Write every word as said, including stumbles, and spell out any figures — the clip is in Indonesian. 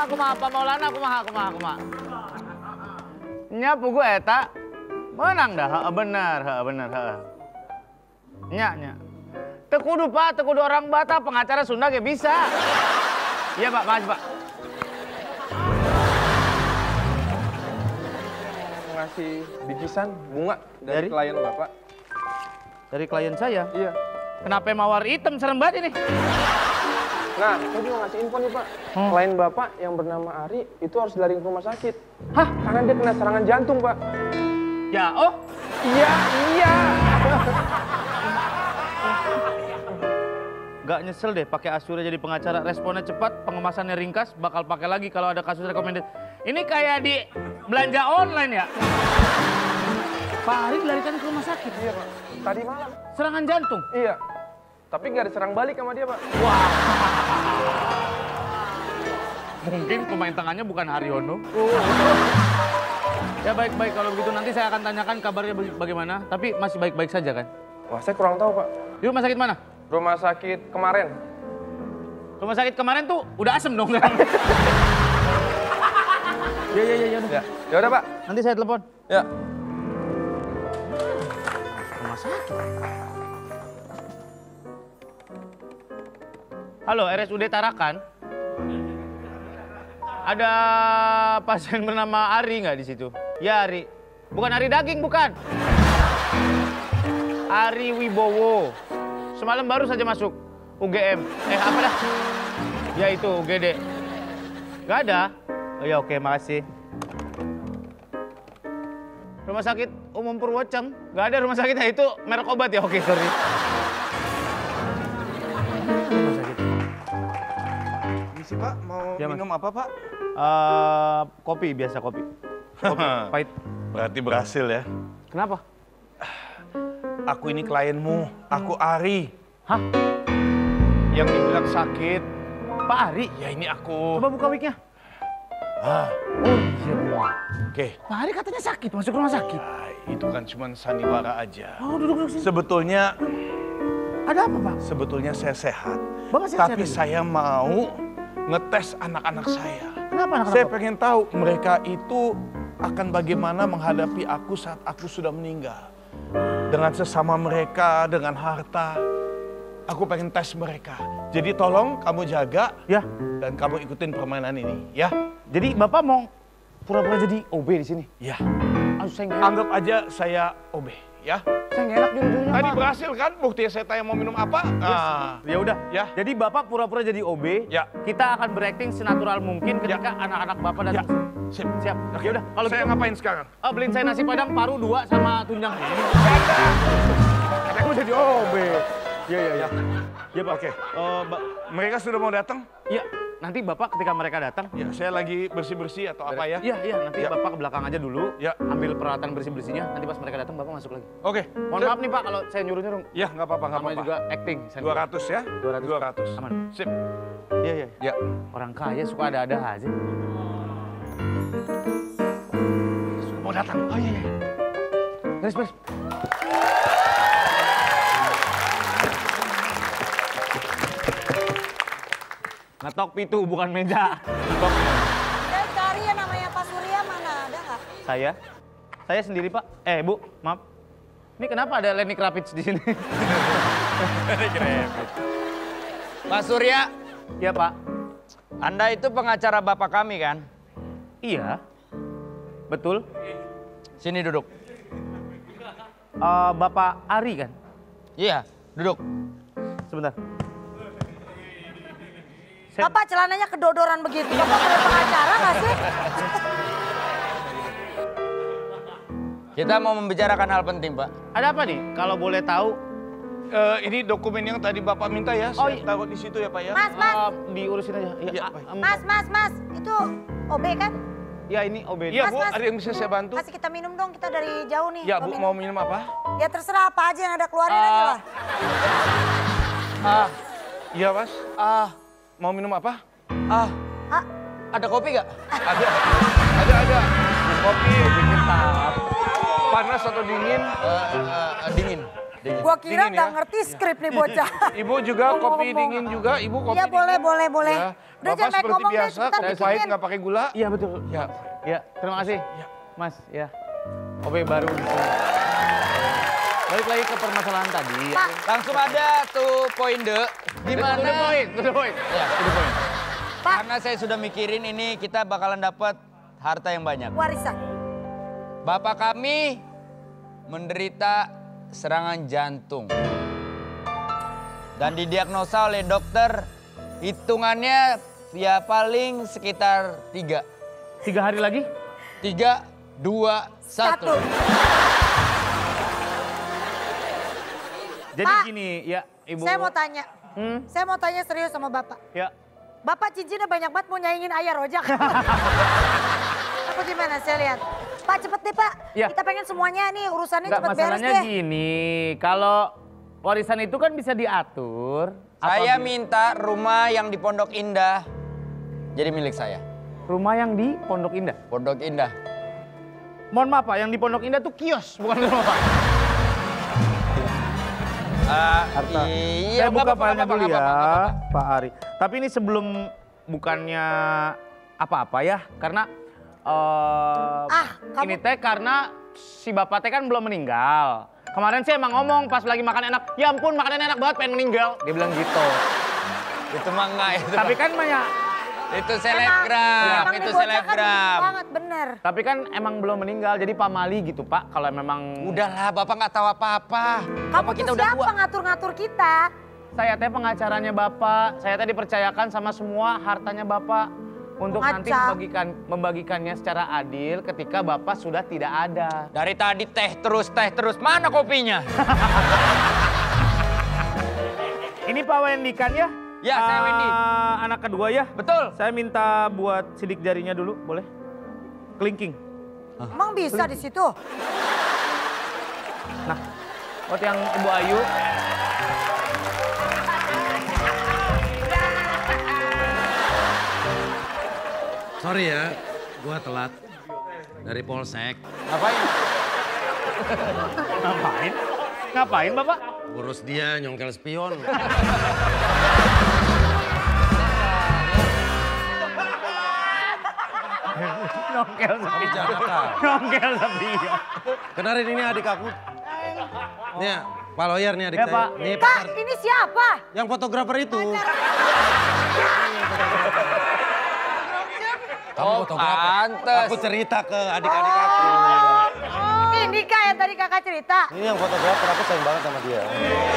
kumaha Pamaulana kumaha kumaha kumaha. Nya pugu eta menang dah, heeh bener, heeh bener, heeh. Nya nya. Teu kudu Pak, teu kudu orang Batak, pengacara Sunda ge bisa. Iya Pak, makasih Pak. Ngasih bingkisan bunga dari, Dari? klien Bapak. Dari klien saya? Iya. Kenapa mawar hitam serem banget ini? Nah, saya juga ngasih info nih Pak. Hmm. Klien Bapak yang bernama Ari itu harus dilariin ke rumah sakit. Hah? Karena dia kena serangan jantung Pak. Ya, oh. Iya, iya. Gak nyesel deh pakai Asyura jadi pengacara, responnya cepat, pengemasannya ringkas, bakal pakai lagi kalau ada kasus recommended. Ini kayak di belanja online ya? Pak Ari dilarikan ke rumah sakit? Iya Pak, tadi malam. Serangan jantung? Iya, tapi nggak diserang balik sama dia Pak. Wah. Mungkin pemain tangannya bukan Haryono. Ya baik-baik, kalau begitu nanti saya akan tanyakan kabarnya bagaimana. Tapi masih baik-baik saja kan? Wah, saya kurang tahu Pak. Di rumah sakit mana? Rumah sakit kemarin. Rumah sakit kemarin tuh udah asem dong kan? Ya, ya, ya, ya. Ya, ya udah Pak. Nanti saya telepon. Ya. Rumah sakit. Halo, R S U D Tarakan. Ada pasien bernama Ari nggak di situ? Ya Ari. Bukan Ari daging, bukan. Ari Wibowo. Semalam baru saja masuk U G M. Eh apa dah? Ya itu U G D. Gak ada? Oh ya oke, makasih. Rumah sakit umum Purwocem? Gak ada rumah sakitnya, itu merek obat ya? Oke, sorry. Rumah sakit. Misi Pak, mau Ya, minum apa Pak? Uh, kopi, biasa kopi. Kopi pahit. Berarti berhasil ya. Kenapa? Aku ini klienmu, aku Ari. Hah? Yang dibilang sakit. Pak Ari? Ya ini aku. Coba buka wignya. Ah, Oh iya. oke. Pak Ari katanya sakit, masuk rumah sakit. Ah, itu kan cuma sandiwara aja. Oh duduk-duduk sini. Sebetulnya, Ada apa Pak? sebetulnya saya sehat. Bapak sehat-sehat Tapi aja? saya mau ngetes anak-anak saya. Kenapa anak-anak Saya Bapak? pengen tahu mereka itu akan bagaimana menghadapi aku saat aku sudah meninggal. Dengan sesama mereka, dengan harta. Aku pengen tes mereka. Jadi tolong kamu jaga Ya. dan kamu ikutin permainan ini, ya? Jadi Bapak mau pura-pura jadi O B di sini? Ya. Aduh saya nggak enak. Anggap aja saya O B, ya? Saya nggak enak jujur-jujurnya Tadi Pak. berhasil kan? Buktinya saya tanya mau minum apa? Ah, Ya udah. Ya. Jadi Bapak pura-pura jadi O B. Ya. Kita akan berakting senatural mungkin ketika anak-anak Bapak ya. datang. Sip. Siap. Oke. Ya udah. Kalau saya gitu, ngapain sekarang? ah, beliin saya nasi padang paru dua sama tunjang. Aku jadi O B. Iya iya iya. Ya Pak, oke. Eh, Ba- Mereka sudah mau datang? Iya. Nanti Bapak ketika mereka datang. Ya, saya lagi bersih-bersih atau apa ya? Iya iya. Nanti Ya. Bapak ke belakang aja dulu. Ya. Ambil peralatan bersih-bersihnya. Nanti pas mereka datang Bapak masuk lagi. Oke. Mohon Sip. maaf nih Pak kalau saya nyuruh-nyuruh. Ya, nggak apa-apa, nggak Namanya apa-apa. juga acting. dua ratus ya? dua ratus. dua ratus. Aman. Sip. Iya iya. Ya. Orang kaya suka ada-ada aja. Sudah mau datang. Oh iya, iya. Beres beres. Ngetok pintu bukan meja. Saya cari ya namanya Pak Surya mana ada nggak? Saya? Saya sendiri Pak. Eh Bu, maaf. Ini kenapa ada Lenny Kravitz di sini? Pak Surya, Iya Pak. Anda itu pengacara bapak kami kan? Iya. Betul. Sini duduk. Eh, Bapak Ari kan? Iya, duduk. Sebentar. Saya- Bapak celananya kedodoran begitu. Bapak boleh pengacara nggak sih? Kita mau membicarakan hal penting, Pak. Ada apa nih? Kalau boleh tahu, Eh, ini dokumen yang tadi Bapak minta ya, Oh, saya iya. taruh di situ ya Pak ya. Mas, mas, eh, diurusin aja. Iya, Iya, ah, baik. em, mas, mas, mas. Itu O B kan? Ya ini O B. Iya Mas, Bu, mas. ada yang bisa saya bantu? Kasih kita minum dong, kita dari jauh nih. Ya Bu, mau minum apa? Ya terserah apa aja yang ada keluarin aja lah. Ah, Iya Mas. ah, Mau minum apa? ah. Ah, Ada kopi gak? Ada, ada, ada. Kopi, panas atau dingin? Eh, eh, eh, dingin. Gua kira Dingin nggak ya? ngerti skrip nih bocah. Ibu juga kopi Ngomong-ngomong. dingin juga, Ibu kopi Iya boleh, dingin. boleh, boleh. Ya. Udah Bapak jangan banyak seperti ngomong deh, biasa, cepetan kopi pahit bikinin. nggak pakai gula. Iya betul. Ya. Ya, terima kasih. Ya. Mas, ya. Obe baru di sini. Balik lagi ke permasalahan tadi. Pak, Langsung ada tuh poin de. Di To the mana? point, to the point. Ya, To the point. Pak. karena saya sudah mikirin ini kita bakalan dapat harta yang banyak. warisan. Bapak kami menderita serangan jantung. Dan didiagnosa oleh dokter hitungannya ya paling sekitar tiga. Tiga hari lagi? Tiga, dua, Satu. satu. Jadi Pak. gini, ya Ibu. Saya mau tanya. Hmm? Saya mau tanya serius sama Bapak. Ya. Bapak cincinnya banyak banget mau nyaingin ayah rojak. Apa gimana saya lihat. Pak cepet deh Pak. Ya. Kita pengen semuanya nih urusannya Enggak, cepet beres masalahnya deh. gini, kalau warisan itu kan bisa diatur. Saya apabila- minta rumah yang di Pondok Indah jadi milik saya. Rumah yang di Pondok Indah. Pondok Indah. Mohon maaf Pak, yang di Pondok Indah tuh kios, bukan rumah Pak. Ah, Harta. iya, Saya buka nggak apa-apa, filenya nggak dulu apa-apa, ya, nggak apa-apa. Pak Ari. Tapi ini sebelum bukannya apa-apa ya, karena eh Ah, kamu- ini teh karena si bapak teh kan belum meninggal. Kemarin sih emang ngomong pas lagi makan enak, ya ampun makanan enak banget pengen meninggal. Dia bilang gitu. Itu mah enggak itu. Tapi mah. kan banyak, Itu selebgram, emang itu nih bocah kan selebgram. banget bener. tapi kan emang belum meninggal. Jadi pamali gitu Pak, kalau memang Udahlah, Bapak nggak tahu apa-apa. Kamu Bapak kita tuh udah siapa tua. ngatur-ngatur kita? saya teh pengacaranya Bapak, saya teh dipercayakan sama semua hartanya Bapak untuk nanti Pengacar. membagikan membagikannya secara adil ketika Bapak sudah tidak ada. Dari tadi teh terus, teh terus. Mana kopinya? Ini Pak Wendy kan ya? Ya, saya Eh, Wendy. Anak kedua ya? Betul. Saya minta buat sidik jarinya dulu, boleh? Kelingking. Emang bisa di situ? Nah, buat yang Ibu Ayu. Sorry ya, gua telat dari Polsek. Ngapain? Ngapain? Ngapain Bapak? Urus dia nyongkel spion. Nongkel sepi. Jakarta. Nongkel sepi. Kenalin ini adik aku. Nih, ya, Pak Lawyer nih adik Ya, saya. Pak. Nih, Kak, Pak. ini siapa? Yang fotografer itu. Kamu Oh, fotografer. pantes. Aku cerita ke adik-adik aku. Ini Kak yang tadi kakak cerita. Ini yang fotografer, aku sayang banget sama dia.